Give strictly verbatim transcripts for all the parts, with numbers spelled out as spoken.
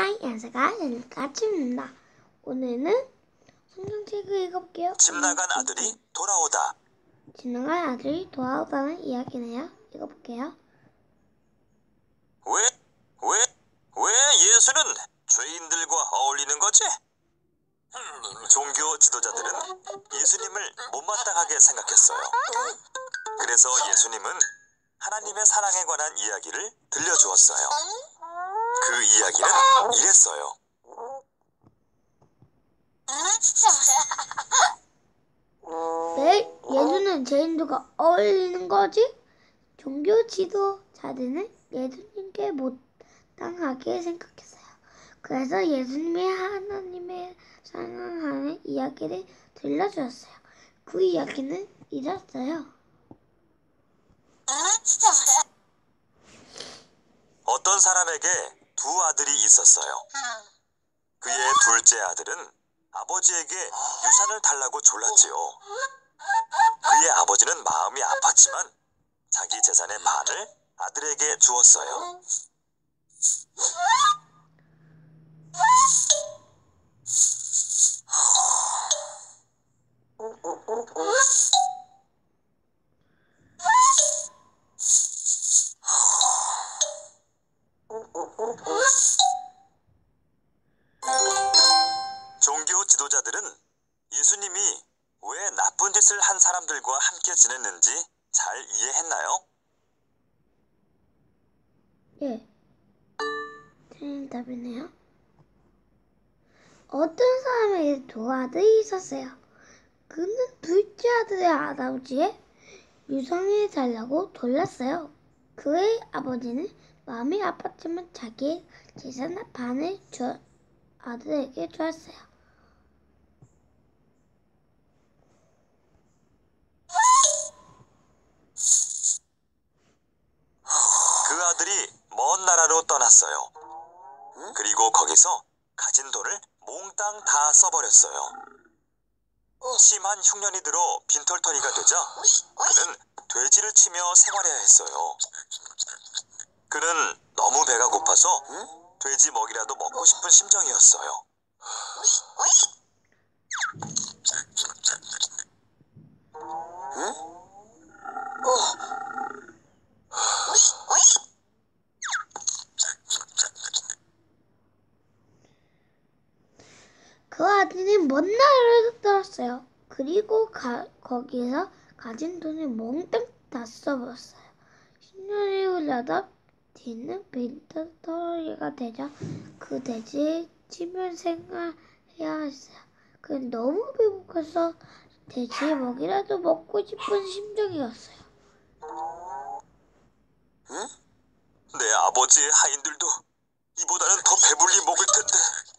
하이, 안녕하세요. 까치입니다. 오늘은 성경책을 읽어볼게요. 집 나간 아들이 돌아오다. 집 나간 아들이 돌아오다는 이야기네요. 읽어볼게요. 왜, 왜, 왜 예수는 죄인들과 어울리는 거지? 음, 종교 지도자들은 예수님을 못마땅하게 생각했어요. 그래서 예수님은 하나님의 사랑에 관한 이야기를 들려주었어요. 그 이야기는 이랬어요. 왜 예수는 죄인들과 어울리는 거지? 종교 지도자들은 예수님께 못당하게 생각했어요. 그래서 예수님이 하나님의 사랑하는 이야기를 들려주었어요. 그 이야기는 이랬어요. 어떤 사람에게 두 아들이 있었어요. 그의 둘째 아들은 아버지에게 유산을 달라고 졸랐지요. 그의 아버지는 마음이 아팠지만 자기 재산의 반을 아들에게 주었어요. 종교 지도자들은 예수님이 왜 나쁜 짓을 한 사람들과 함께 지냈는지 잘 이해했나요? 예, 틀린 답이네요. 어떤 사람에게 두 아들이 있었어요. 그는 둘째 아들의 아버지의 유산을 달라고 돌렸어요. 그의 아버지는 마음이 아팠지만 자기의 재산의 반을 주, 아들에게 주었어요. 그 아들이 먼 나라로 떠났어요. 그리고 거기서 가진 돈을 몽땅 다 써버렸어요. 심한 흉년이 들어 빈털터리가 되자 그는 돼지를 치며 생활해야 했어요. 그는 너무 배가 고파서 돼지 먹이라도 먹고 싶은 심정이었어요. 그 아들은 먼 나라로 떠났어요. 그리고 가, 거기서 가진 돈을 몽땅 다 써버렸어요. 십 년이 흘러다 뒤는 빈털터리가 되자 그 돼지를 치며 생활해야 했어요. 그는 너무 배고파서 돼지 먹이라도 먹고 싶은 심정이었어요. 응? 내 아버지의 하인들도 이보다는 더 배불리 먹을 텐데.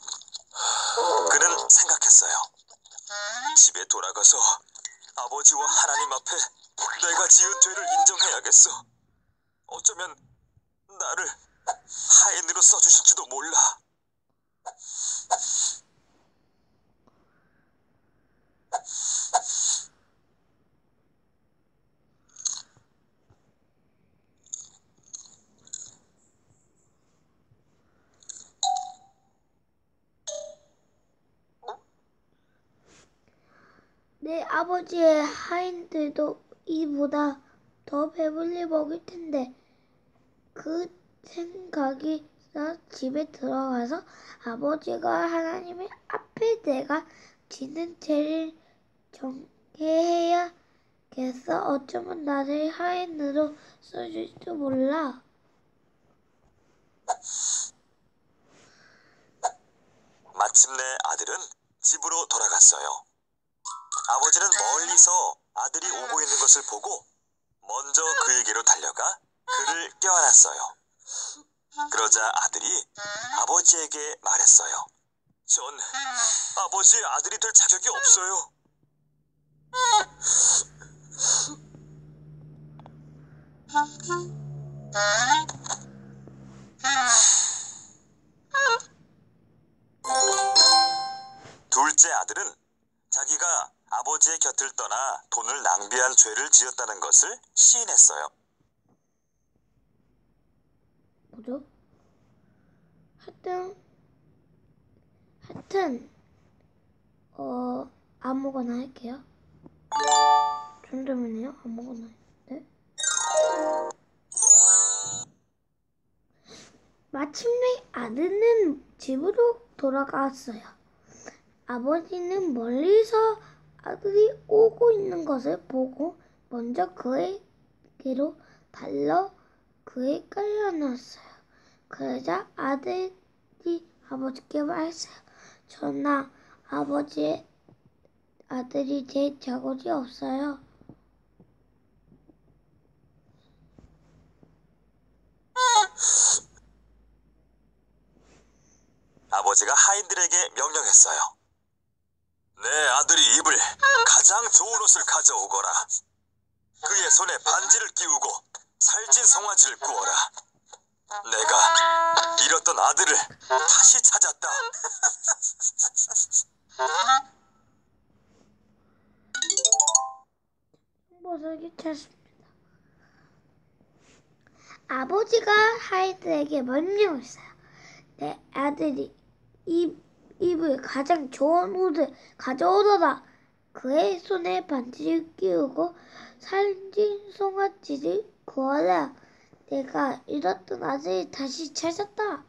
그는 생각했어요. 집에 돌아가서 아버지와 하나님 앞에 내가 지은 죄를 인정해야겠어. 어쩌면 나를 하인으로 써주실지도 몰라. 내 아버지의 하인들도 이보다 더 배불리 먹을 텐데 그 생각이 나 집에 들어가서 아버지가 하나님의 앞에 내가 지는 죄를 정해야겠어. 어쩌면 나를 하인으로 써줄지도 몰라. 마침내 아들은 집으로 돌아갔어요. 아버지는 멀리서 아들이 오고 있는 것을 보고 먼저 그에게로 달려가 그를 껴안았어요. 그러자 아들이 아버지에게 말했어요. 전 아버지의 아들이 될 자격이 없어요. 둘째 아들은 자기가 아버지의 곁을 떠나 돈을 낭비한 죄를 지었다는 것을 시인했어요. 뭐죠? 하여튼 하여튼 어 아무거나 할게요. 정도면요 아무거나. 네. 마침내 아들은 집으로 돌아갔어요. 아버지는 멀리서 아들이 오고 있는 것을 보고 먼저 그에게로 달려 그에 깔려놨어요. 그러자 아들이 아버지께 말했어요. 전하, 아버지의 아들이 제 잘못이 없어요. 아버지가 하인들에게 명령했어요. 내 아들이 입을 가장 좋은 옷을 가져오거라. 그의 손에 반지를 끼우고 살찐 송아지를 구워라. 내가 잃었던 아들을 다시 찾았다. 보석이 찾습니다. 아버지가 하이드에게 명령했어요. 내 아들이 입, 입을 가장 좋은 옷을 가져오더라. 그의 손에 반지를 끼우고 살찐 송아지를 구워라. 내가 잃었던 아들을 다시 찾았다.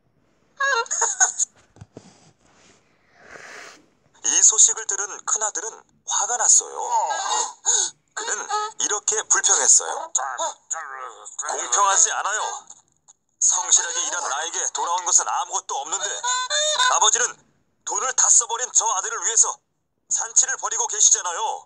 이 소식을 들은 큰아들은 화가 났어요. 그는 이렇게 불평했어요. 공평하지 않아요. 성실하게 일한 나에게 돌아온 것은 아무것도 없는데 아버지는 돈을 다 써버린 저 아들을 위해서 산치를 벌이고 계시잖아요.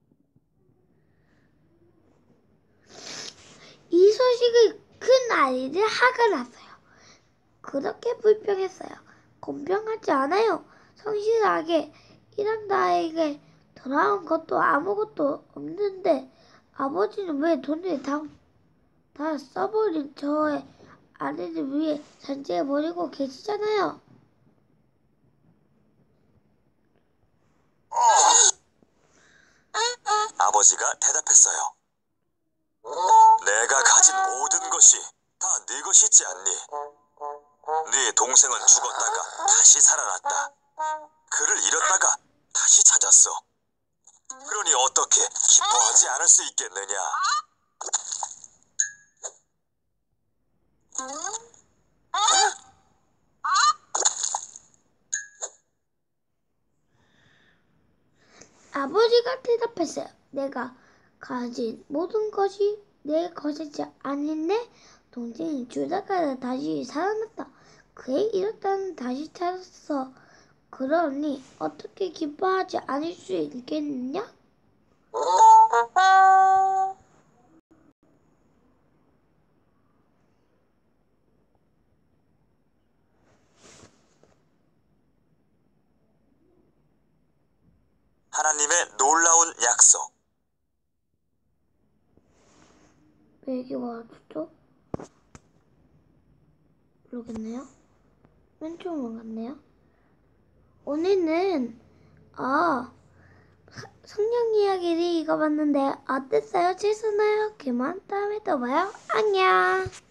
이 소식을 큰 아이들 화가 났어요. 그렇게 불평했어요. 공평하지 않아요. 성실하게 일한 나에게 돌아온 것도 아무것도 없는데 아버지는 왜 돈을 다, 다 써버린 저의 아들을 위해 산지에 버리고 계시잖아요. 아버지가 대답했어요. 내가 가진 모든 것이 다 네 것이지 않니? 네 동생은 죽었다가 다시 살아났다. 그를 잃었다가 다시 찾았어. 그러니 어떻게 기뻐하지 않을 수 있겠느냐? 아버지가 대답했어요. 내가 가진 모든 것이 내 것이지 않았네. 동생이 죽다가 다시 살아났다. 그의 잃었다는 다시 찾았어. 그러니 어떻게 기뻐하지 않을 수 있겠느냐? 하나님의 놀라운 약속. 왜 이게 와줬죠? 모르겠네요. 왼쪽으로 갔네요. 오늘은 아 성경 이야기를 읽어봤는데 어땠어요? 재밌었나요? 그만 다음에 또 봐요. 안녕.